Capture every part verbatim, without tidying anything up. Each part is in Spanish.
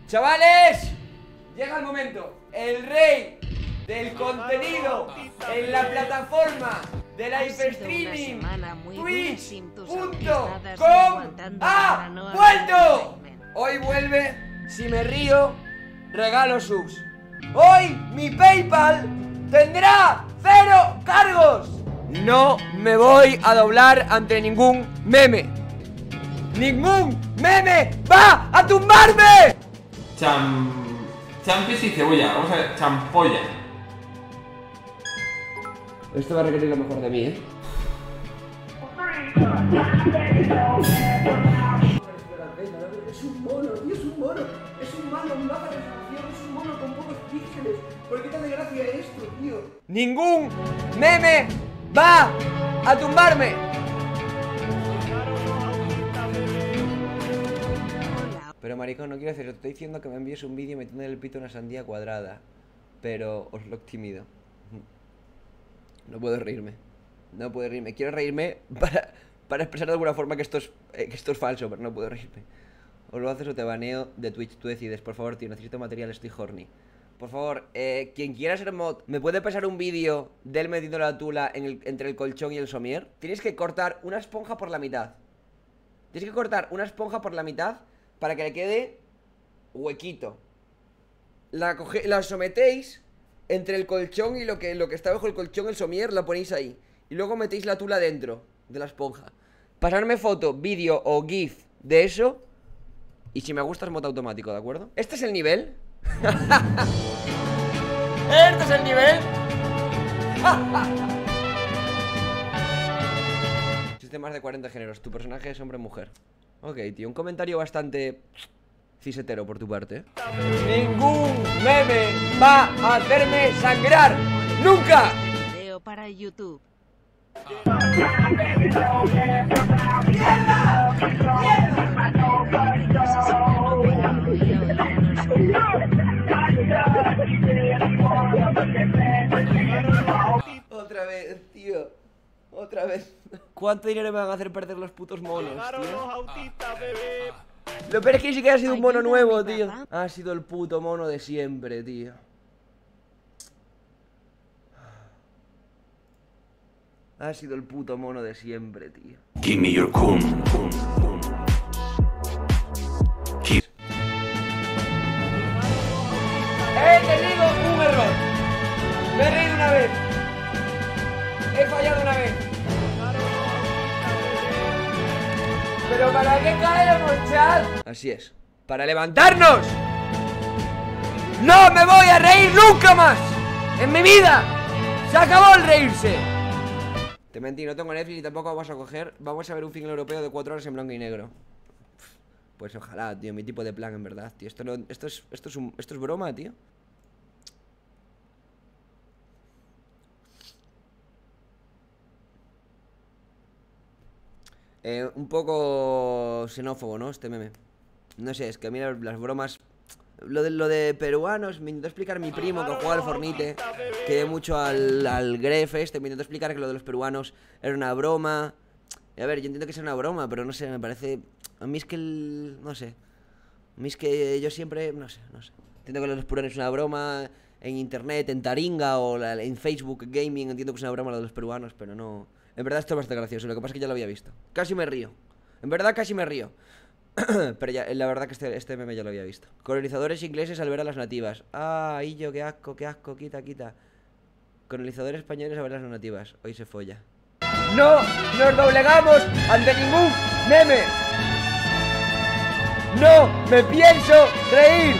Chavales, llega el momento. El rey del contenido en la plataforma de live streaming Twitch punto com ha vuelto. Hoy vuelve. Si me río, regalo subs. Hoy mi PayPal tendrá cero cargos. No me voy a doblar ante ningún meme. ¡Ningún meme va a tumbarme! Cham... Champis y cebolla, vamos a ver, champolla. Esto va a requerir lo mejor de mí, ¿eh? Es un mono, tío, es un mono. Es un mono, en baja resolución, es un mono con pocos píxeles. ¿Por qué te hace gracia esto, tío? ¡Ningún meme va a tumbarme! Pero maricón, no quiero hacer eso. Te estoy diciendo que me envíes un vídeo metiendo el pito una sandía cuadrada. Pero os lo timido. No puedo reírme. No puedo reírme. Quiero reírme para, para expresar de alguna forma que esto es eh, que esto es falso, pero no puedo reírme. O lo haces o te baneo de Twitch. Tú decides. Por favor, tío, necesito material, estoy horny. Por favor, eh, quien quiera ser mod, ¿me puede pasar un vídeo de él metiendo la tula en el, entre el colchón y el somier? Tienes que cortar una esponja por la mitad. Tienes que cortar una esponja por la mitad para que le quede huequito. La, coge, la sometéis entre el colchón y lo que, lo que está bajo el colchón, el somier, la ponéis ahí. Y luego metéis la tula dentro de la esponja. Pasarme foto, vídeo o gif de eso. Y si me gusta es mod automático, ¿de acuerdo? Este es el nivel. Este es el nivel. Existen más de cuarenta géneros. Tu personaje es hombre o mujer. Ok, tío, un comentario bastante cisetero por tu parte, ¿eh? Ningún meme va a hacerme sangrar. ¡Nunca! Video para YouTube. Otra vez, tío. Otra vez. ¿Cuánto dinero me van a hacer perder los putos monos, tío? Lo peor es que ni siquiera ha sido un mono nuevo, tío. Ha sido el puto mono de siempre, tío. Ha sido el puto mono de siempre, tío. Give me your cum. He tenido un error. Me he reído una vez. He fallado una vez. ¿Pero para qué caemos, chat? Así es. ¡Para levantarnos! ¡No me voy a reír nunca más! ¡En mi vida! ¡Se acabó el reírse! Te mentí, no tengo Netflix y tampoco vamos a coger. Vamos a ver un film europeo de cuatro horas en blanco y negro. Pues ojalá, tío, mi tipo de plan, en verdad, tío. Esto, no, esto, es, esto, es, un, esto es broma, tío. Eh, un poco xenófobo, ¿no? Este meme. No sé, es que a mí las bromas... Lo de, lo de peruanos, me intentó explicar mi primo que juega al Fornite, que ve mucho al, al Gref este, me intentó explicar que lo de los peruanos era una broma. Y a ver, yo entiendo que sea una broma, pero no sé, me parece... A mí es que el... no sé. A mí es que yo siempre... no sé, no sé. Entiendo que lo de los peruanos es una broma en internet, en Taringa o la, en Facebook Gaming, entiendo que es una broma lo de los peruanos, pero no... En verdad esto es bastante gracioso, lo que pasa es que ya lo había visto. Casi me río. En verdad casi me río. Pero ya, la verdad que este, este meme ya lo había visto. Colonizadores ingleses al ver a las nativas. Ah, yo, qué asco, qué asco, quita, quita. Colonizadores españoles a ver a las nativas. Hoy se folla. ¡No nos doblegamos ante ningún meme! ¡No me pienso reír!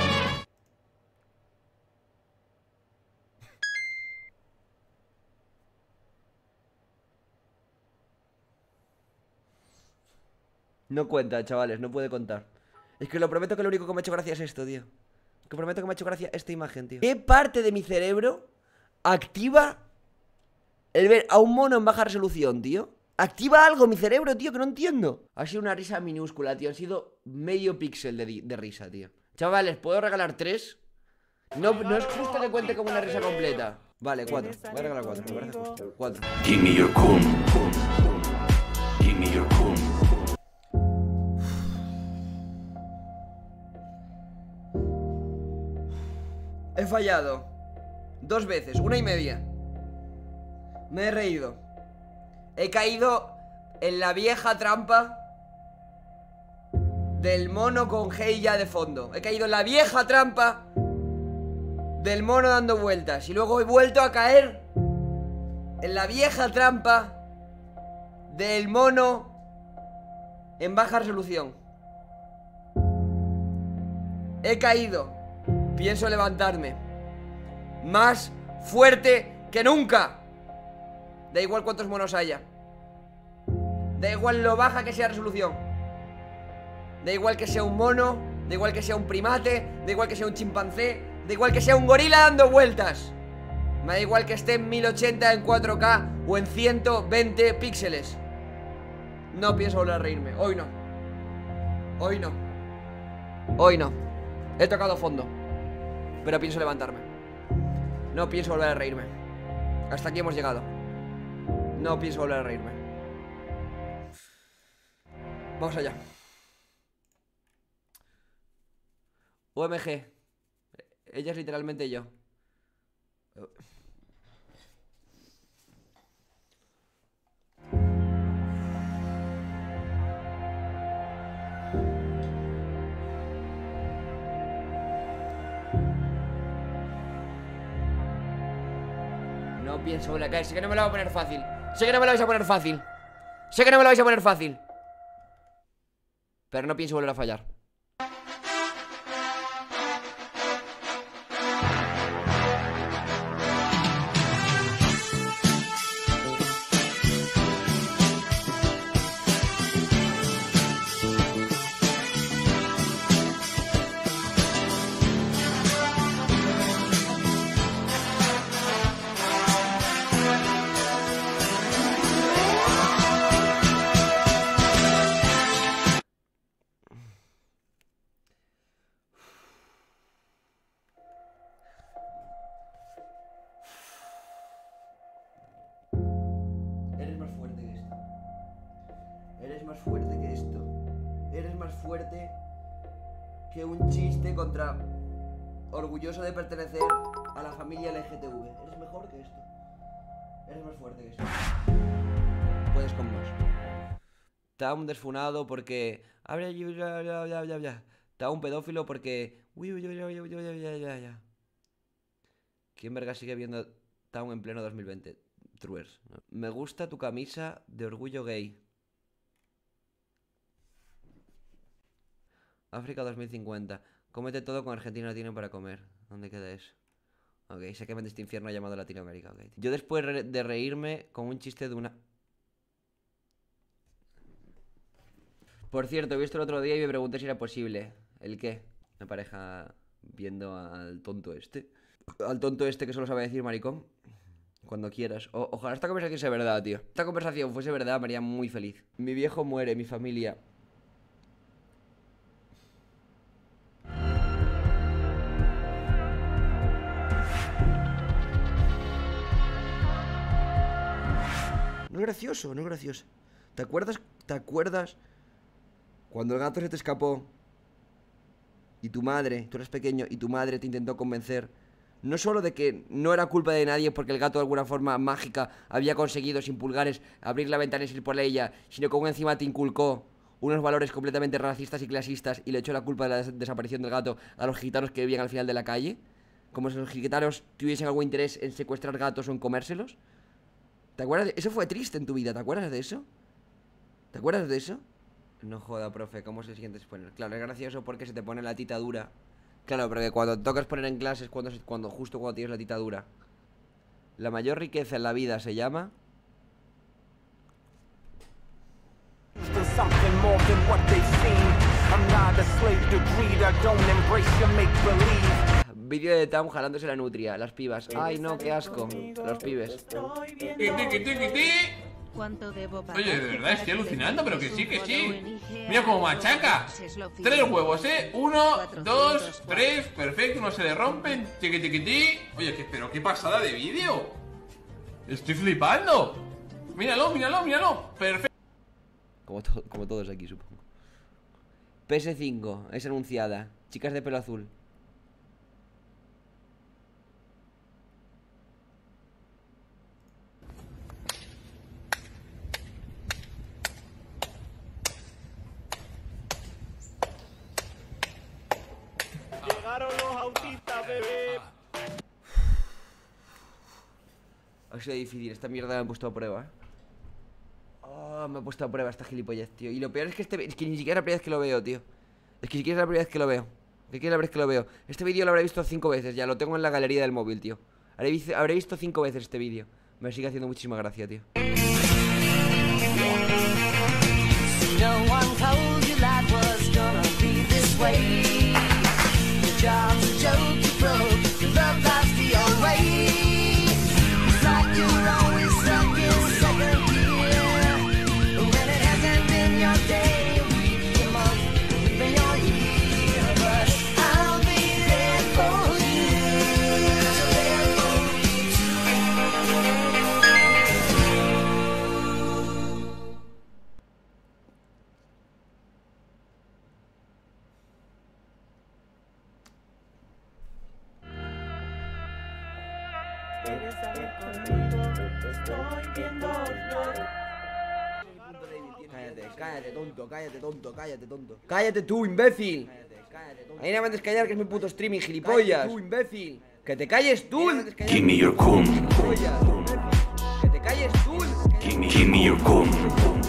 No cuenta, chavales, no puede contar. Es que lo prometo que lo único que me ha hecho gracia es esto, tío. Que prometo que me ha hecho gracia esta imagen, tío. ¿Qué parte de mi cerebro activa el ver a un mono en baja resolución, tío? Activa algo mi cerebro, tío, que no entiendo. Ha sido una risa minúscula, tío. Ha sido medio píxel de, de risa, tío. Chavales, ¿puedo regalar tres? No, no es justo que cuente como una risa completa. Vale, cuatro. Voy a regalar cuatro, me parece justo. Cuatro. Give me your cum. Give me your cum. He fallado dos veces, una y media. Me he reído. He caído en la vieja trampa del mono con Heya de fondo. He caído en la vieja trampa del mono dando vueltas. Y luego he vuelto a caer en la vieja trampa del mono en baja resolución. He caído. Pienso levantarme más fuerte que nunca. Da igual cuántos monos haya. Da igual lo baja que sea resolución. Da igual que sea un mono. Da igual que sea un primate. Da igual que sea un chimpancé. Da igual que sea un gorila dando vueltas. Me da igual que esté en mil ochenta en cuatro K o en ciento veinte píxeles. No pienso volver a reírme. Hoy no. Hoy no. Hoy no. He tocado fondo. Pero pienso levantarme. No pienso volver a reírme. Hasta aquí hemos llegado. No pienso volver a reírme. Vamos allá. U M G. Ella es literalmente yo. No pienso volver a caer. Sé que no me lo voy a poner fácil. Sé que no me lo vais a poner fácil. Sé que no me lo vais a poner fácil. Pero no pienso volver a fallar. Eres más fuerte que esto. Eres más fuerte que esto. Eres más fuerte que un chiste contra orgulloso de pertenecer a la familia L G T B. Eres mejor que esto. Eres más fuerte que esto. Puedes con más. Taun desfunado porque... Taun pedófilo porque... ¿Quién verga sigue viendo Taun en pleno dos mil veinte? Truers. Me gusta tu camisa de orgullo gay. África dos mil cincuenta. Cómete todo con Argentina no tienen para comer. ¿Dónde queda eso? Ok, sé que este infierno ha llamado Latinoamérica. Okay. Yo después de reírme con un chiste de una... Por cierto, he visto el otro día y me pregunté si era posible. ¿El qué? Una pareja viendo al tonto este. Al tonto este que solo sabe decir maricón. Cuando quieras. O ojalá esta conversación sea verdad, tío. Esta conversación fuese verdad, me haría muy feliz. Mi viejo muere, mi familia. No es gracioso, no es gracioso. ¿Te acuerdas? ¿Te acuerdas? Cuando el gato se te escapó y tu madre, tú eres pequeño y tu madre te intentó convencer, no solo de que no era culpa de nadie porque el gato de alguna forma mágica había conseguido sin pulgares abrir la ventana y salir por ella, sino que aún encima te inculcó unos valores completamente racistas y clasistas y le echó la culpa de la des desaparición del gato a los gitanos que vivían al final de la calle, como si los gitanos tuviesen algún interés en secuestrar gatos o en comérselos. ¿Te acuerdas? De... Eso fue triste en tu vida, ¿te acuerdas de eso? ¿Te acuerdas de eso? No joda, profe, ¿cómo se siente exponer? Claro, es gracioso porque se te pone la tita dura. Claro, porque cuando te tocas poner en clases cuando, cuando justo cuando tienes la tita dura. La mayor riqueza en la vida se llama... Vídeo de Taun jalándose la nutria, las pibas. Ay no, qué asco, los pibes. ¿Cuánto debo pagar? Oye, de verdad, estoy alucinando, pero que sí, que sí. Mira cómo machaca. Tres huevos, ¿eh? Uno, dos, tres, perfecto, no se le rompen. Tiqui, tiqui, tiqui. Oye, ¿qué, pero qué pasada de vídeo. Estoy flipando. Míralo, míralo, míralo. Perfecto. Como, to como todos aquí, supongo. P S cinco es anunciada. Chicas de pelo azul. Llegaron los autistas, bebé. Ha sido difícil, esta mierda me ha puesto a prueba, ¿eh? Oh, me ha puesto a prueba esta gilipollez, tío. Y lo peor es que este es que ni siquiera es la primera vez que lo veo, tío. Es que ni siquiera es la primera vez que lo veo. Es que es la primera vez que lo veo. Este vídeo lo habré visto cinco veces, ya lo tengo en la galería del móvil, tío. Habré, visto, habré visto cinco veces este vídeo. Me sigue haciendo muchísima gracia, tío. No one told you life was gonna be this way. Your job's a joke you broke, your love life's the old way. It's like you're always stuck in second gear. When it hasn't been your day, your week, your month, even your year. But I'll be there for you. There for you too. Cállate, cállate, tonto, cállate, tonto, cállate, tonto. Cállate tú, imbécil. Ahí no me mandes callar, que es mi puto streaming, gilipollas. Tú, imbécil. Que te calles tú. Give me your cum. Que te calles tú. Give me, give me your cum.